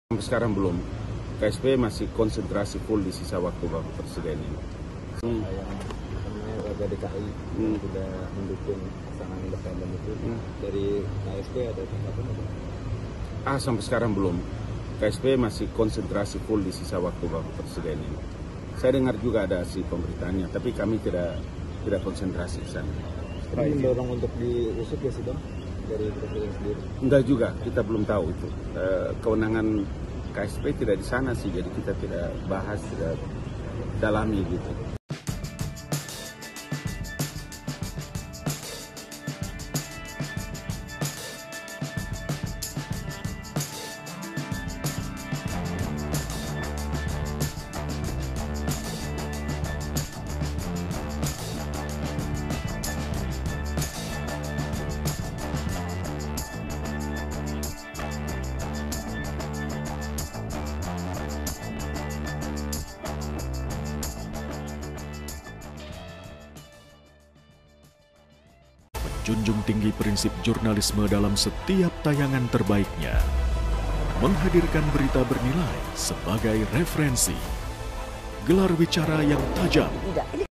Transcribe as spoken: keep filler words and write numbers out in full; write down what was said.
Sampai sekarang belum. K S P masih konsentrasi full di sisa waktu Bapak Presiden ini. Hmm. Yang namanya warga D K I hmm. sudah mendukung pasangan independen itu hmm. dari K S P ada tanggapan apa? Ah, sampai sekarang belum. K S P masih konsentrasi full di sisa waktu Bapak Presiden ini. Saya dengar juga ada si pemberitaannya, tapi kami tidak tidak konsentrasi ke sana. Ini mendorong untuk diusut ya sih Bang? Dari Presiden sendiri? Enggak juga, kita belum tahu itu. E, kewenangan K S P tidak di sana sih, jadi kita tidak bahas, tidak dalami gitu. Junjung tinggi prinsip jurnalisme dalam setiap tayangan terbaiknya. Menghadirkan berita bernilai sebagai referensi. Gelar bicara yang tajam.